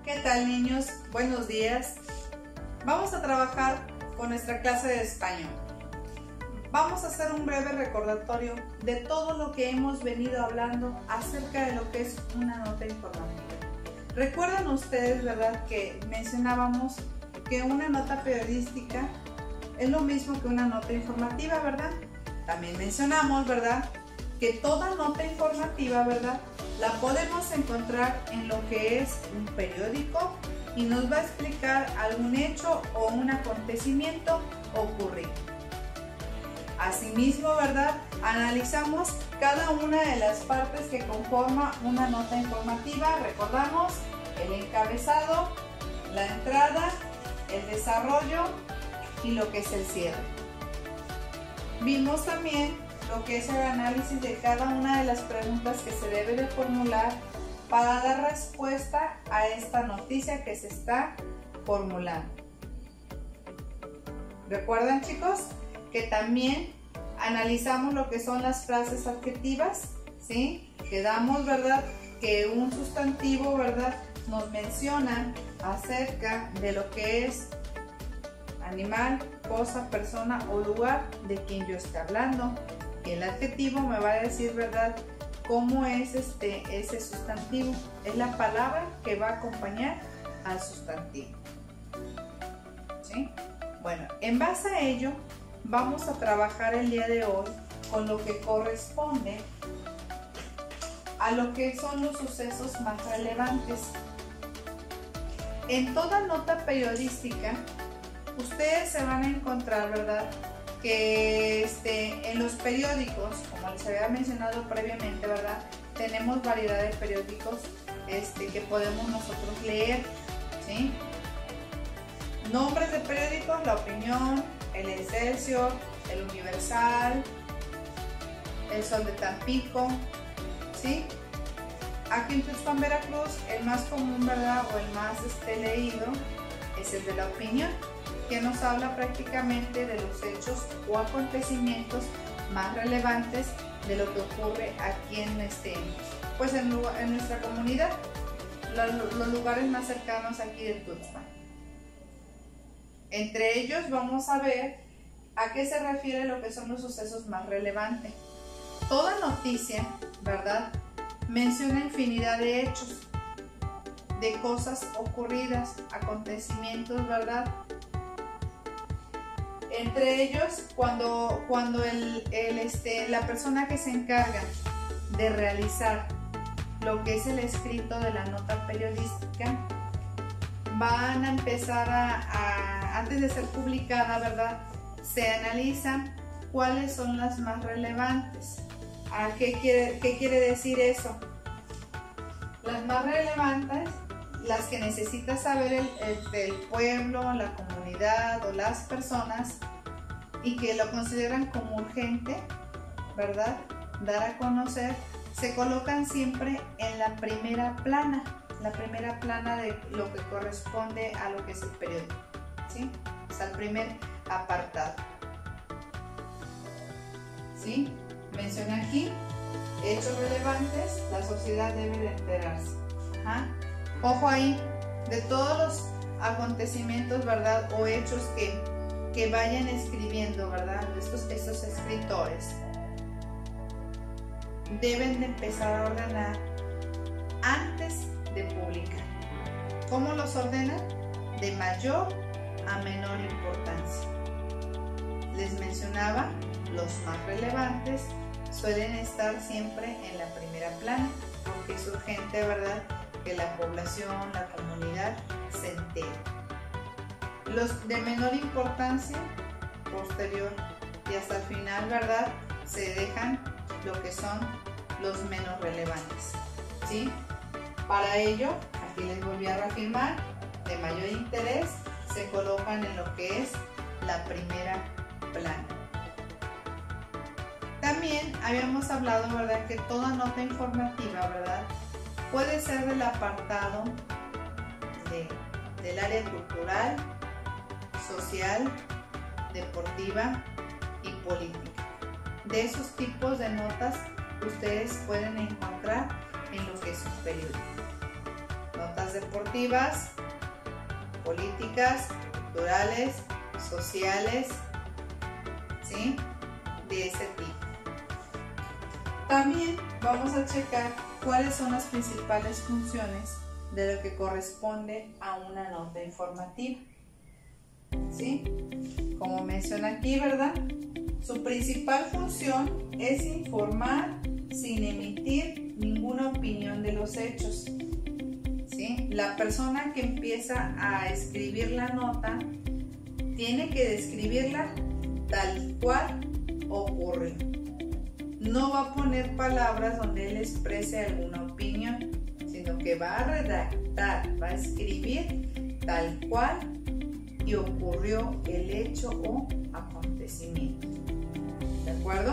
¿Qué tal, niños? Buenos días. Vamos a trabajar con nuestra clase de español. Vamos a hacer un breve recordatorio de todo lo que hemos venido hablando acerca de lo que es una nota informativa. Recuerdan ustedes, ¿verdad?, que mencionábamos que una nota periodística es lo mismo que una nota informativa, ¿verdad? También mencionamos, ¿verdad?, que toda nota informativa, ¿verdad?, la podemos encontrar en lo que es un periódico y nos va a explicar algún hecho o un acontecimiento ocurrido. Asimismo, ¿verdad?, analizamos cada una de las partes que conforma una nota informativa. Recordamos el encabezado, la entrada, el desarrollo y lo que es el cierre. Vimos también lo que es el análisis de cada una de las preguntas que se debe de formular para dar respuesta a esta noticia que se está formulando. ¿Recuerdan, chicos, que también analizamos lo que son las frases adjetivas? ¿Sí? Quedamos, ¿verdad?, que un sustantivo, ¿verdad?, nos menciona acerca de lo que es animal, cosa, persona o lugar de quien yo esté hablando. Y el adjetivo me va a decir, ¿verdad?, cómo es ese sustantivo. Es la palabra que va a acompañar al sustantivo. ¿Sí? Bueno, en base a ello, vamos a trabajar el día de hoy con lo que corresponde a lo que son los sucesos más relevantes. En toda nota periodística, ustedes se van a encontrar, ¿verdad?, que en los periódicos, como les había mencionado previamente, ¿verdad?, tenemos variedad de periódicos que podemos nosotros leer, ¿sí? Nombres de periódicos: La Opinión, El Excelsior, El Universal, El Sol de Tampico, ¿sí? Aquí en Tuxpan, Veracruz, el más común, ¿verdad?, o el más leído es el de La Opinión, que nos habla prácticamente de los hechos o acontecimientos más relevantes de lo que ocurre aquí en nuestra comunidad, los lugares más cercanos aquí de Tuxpan. Entre ellos vamos a ver a qué se refiere lo que son los sucesos más relevantes. Toda noticia, ¿verdad?, menciona infinidad de hechos, de cosas ocurridas, acontecimientos, ¿verdad? Entre ellos, cuando la persona que se encarga de realizar lo que es el escrito de la nota periodística, van a empezar antes de ser publicada, ¿verdad?, se analizan cuáles son las más relevantes. ¿Qué quiere decir eso? Las más relevantes, las que necesita saber el pueblo, la comunidad o las personas, y que lo consideran como urgente, ¿verdad?, dar a conocer, se colocan siempre en la primera plana de lo que corresponde a lo que es el periódico, ¿sí? O sea, el primer apartado, ¿sí? Menciona aquí hechos relevantes, la sociedad debe de enterarse. Ajá. Ojo ahí, de todos los acontecimientos, ¿verdad?, o hechos que vayan escribiendo, ¿verdad?, estos escritores deben de empezar a ordenar antes de publicar. ¿Cómo los ordenan? De mayor a menor importancia. Les mencionaba, los más relevantes suelen estar siempre en la primera plana, porque es urgente, ¿verdad?, que la población, la comunidad se entere. Los de menor importancia, posterior y hasta el final, ¿verdad?, se dejan lo que son los menos relevantes, ¿sí? Para ello, aquí les volví a reafirmar, de mayor interés se colocan en lo que es la primera plana. También habíamos hablado, ¿verdad?, que toda nota informativa, ¿verdad?, puede ser del apartado del área cultural, social, deportiva y política. De esos tipos de notas ustedes pueden encontrar en lo que es un periódico. notas deportivas, políticas, culturales, sociales, ¿sí? De ese tipo. También vamos a checar cuáles son las principales funciones de lo que corresponde a una nota informativa, ¿sí? Como menciona aquí, ¿verdad? Su principal función es informar sin emitir ninguna opinión de los hechos, ¿sí? La persona que empieza a escribir la nota tiene que describirla tal cual ocurrió. No va a poner palabras donde él exprese alguna opinión, sino que va a redactar, va a escribir tal cual y ocurrió el hecho o acontecimiento. ¿De acuerdo?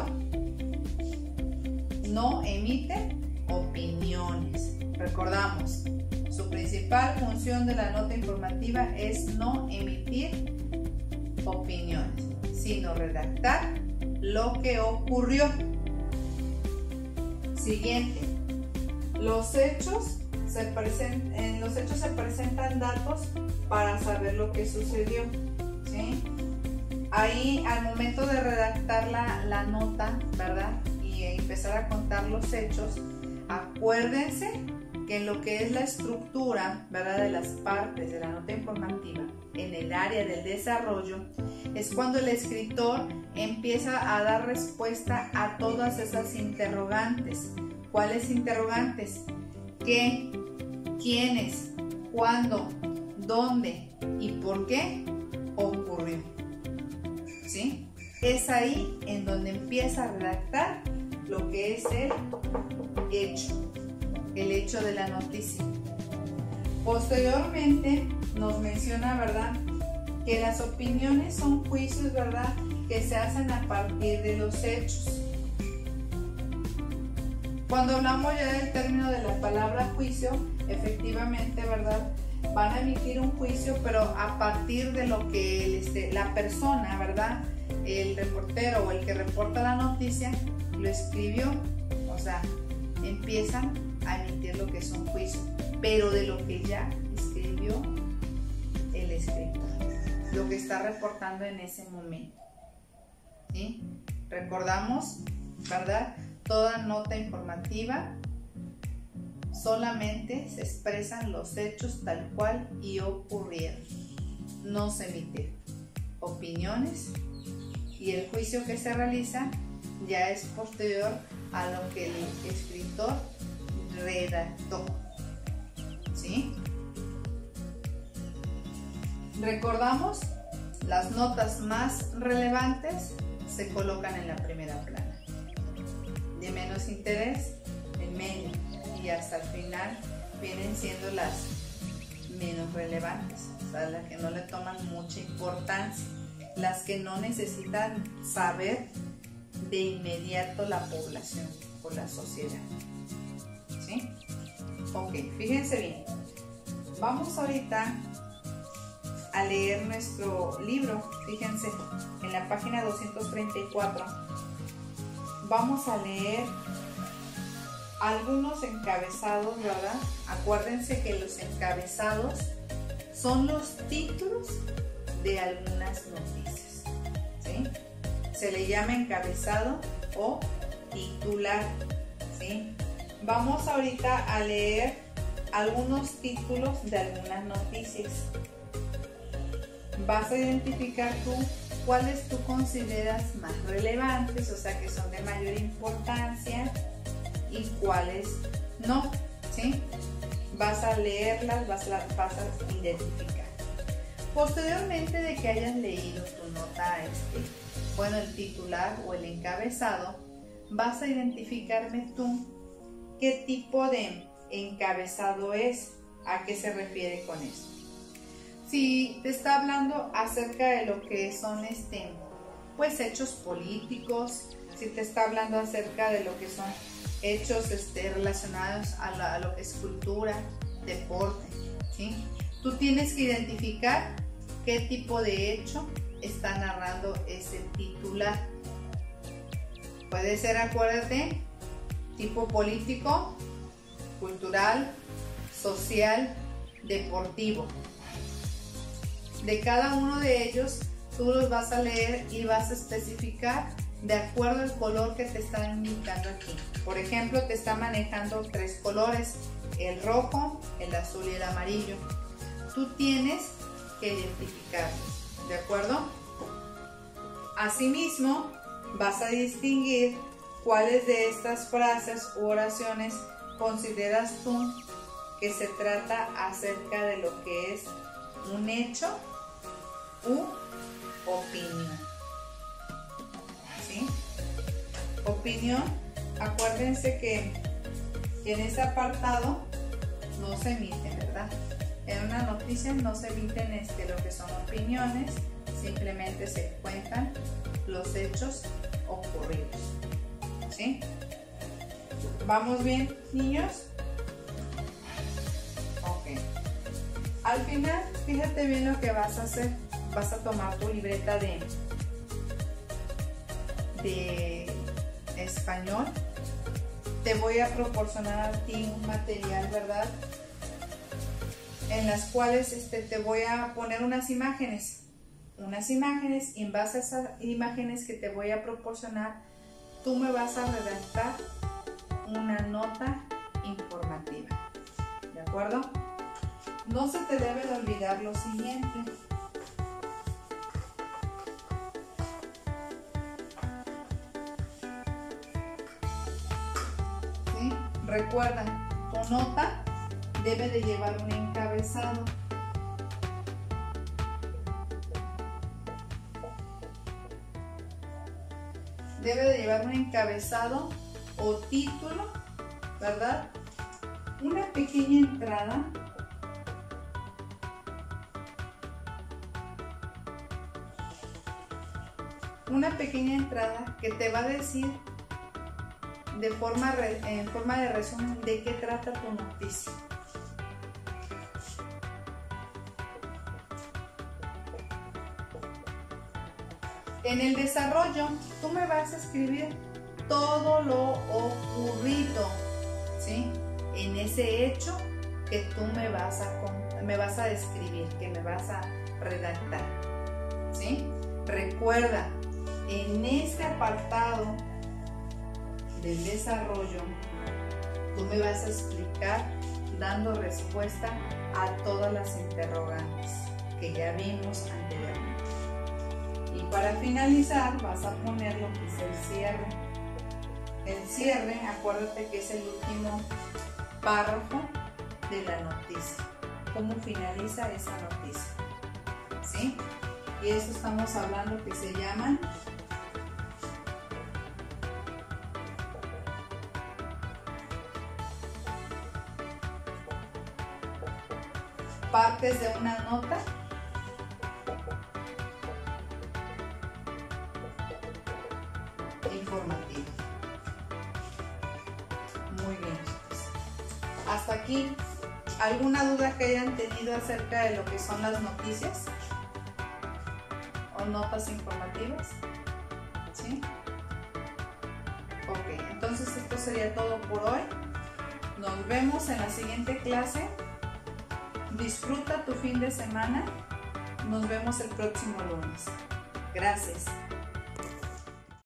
No emite opiniones. Recordamos, su principal función de la nota informativa es no emitir opiniones, sino redactar lo que ocurrió. Siguiente. En los hechos se presentan datos para saber lo que sucedió, ¿sí? Ahí, al momento de redactar la nota, ¿verdad? Y empezar a contar los hechos, acuérdense que en lo que es la estructura, ¿verdad?, de las partes de la nota informativa, en el área del desarrollo, es cuando el escritor empieza a dar respuesta a todas esas interrogantes. ¿Cuáles interrogantes? ¿Qué? ¿Quiénes? ¿Cuándo? ¿Dónde? ¿Y por qué ocurrió? ¿Sí? Es ahí en donde empieza a redactar lo que es el hecho de la noticia. Posteriormente nos menciona, ¿verdad?, que las opiniones son juicios, ¿verdad?, que se hacen a partir de los hechos. Cuando hablamos ya del término de la palabra juicio, efectivamente, ¿verdad?, van a emitir un juicio, pero a partir de lo que la persona, ¿verdad?, el reportero o el que reporta la noticia lo escribió. O sea, empiezan a emitir lo que es un juicio, pero de lo que ya escribió el escritor, lo que está reportando en ese momento, ¿sí? Recordamos, ¿verdad? Toda nota informativa solamente se expresan los hechos tal cual y ocurrieron. No se emiten opiniones y el juicio que se realiza ya es posterior a lo que el escritor redactó, ¿sí? Recordamos, las notas más relevantes se colocan en la primera plana, de menos interés en medio, y hasta el final vienen siendo las menos relevantes, o sea, las que no le toman mucha importancia, las que no necesitan saber de inmediato la población o la sociedad, ¿sí? Ok, fíjense bien, vamos ahorita a leer nuestro libro. Fíjense, en la página 234 vamos a leer algunos encabezados, ¿verdad? Acuérdense que los encabezados son los títulos de algunas noticias, ¿sí? Se le llama encabezado o titular, ¿sí? Vamos ahorita a leer algunos títulos de algunas noticias. Vas a identificar tú cuáles tú consideras más relevantes, o sea, que son de mayor importancia, y cuáles no, ¿sí? Vas a leerlas, vas a identificar. Posteriormente de que hayas leído tu nota, el titular o el encabezado, vas a identificarme tú qué tipo de encabezado es, a qué se refiere con esto. Si te está hablando acerca de lo que son pues hechos políticos, si te está hablando acerca de lo que son hechos relacionados a lo que es cultura, deporte, ¿sí? Tú tienes que identificar qué tipo de hecho está narrando ese titular. Puede ser, acuérdate, tipo político, cultural, social, deportivo. De cada uno de ellos tú los vas a leer y vas a especificar de acuerdo al color que te están indicando aquí. Por ejemplo, te está manejando 3 colores, el rojo, el azul y el amarillo. Tú tienes que identificarlos, ¿de acuerdo? Asimismo, vas a distinguir cuáles de estas frases u oraciones consideras tú que se trata acerca de lo que es un hecho u opinión. ¿Sí? Opinión, acuérdense que en este apartado no se emiten, ¿verdad? En una noticia no se emiten lo que son opiniones, simplemente se cuentan los hechos ocurridos. ¿Sí? ¿Vamos bien, niños? Ok. Al final, fíjate bien lo que vas a hacer. Vas a tomar tu libreta de español. Te voy a proporcionar a ti un material, ¿verdad? En las cuales te voy a poner unas imágenes y en base a esas imágenes que te voy a proporcionar, tú me vas a redactar una nota informativa, ¿de acuerdo? No se te debe de olvidar lo siguiente. ¿Sí? Recuerda, tu nota debe de llevar un encabezado. Debe de llevar un encabezado o título, ¿verdad? Una pequeña entrada. Una pequeña entrada que te va a decir en forma de resumen de qué trata tu noticia. En el desarrollo, tú me vas a escribir todo lo ocurrido, ¿sí? En ese hecho que tú me vas a describir, que me vas a redactar, ¿sí? Recuerda, en este apartado del desarrollo, tú me vas a explicar dando respuesta a todas las interrogantes que ya vimos anteriormente. Y para finalizar vas a poner lo que es el cierre. El cierre, acuérdate que es el último párrafo de la noticia. ¿Cómo finaliza esa noticia? ¿Sí? Y eso estamos hablando que se llaman partes de una nota informativa. Muy bien, chicos. Hasta aquí, ¿alguna duda que hayan tenido acerca de lo que son las noticias o notas informativas? ¿Sí? Ok, entonces esto sería todo por hoy. Nos vemos en la siguiente clase. Disfruta tu fin de semana. Nos vemos el próximo lunes. Gracias.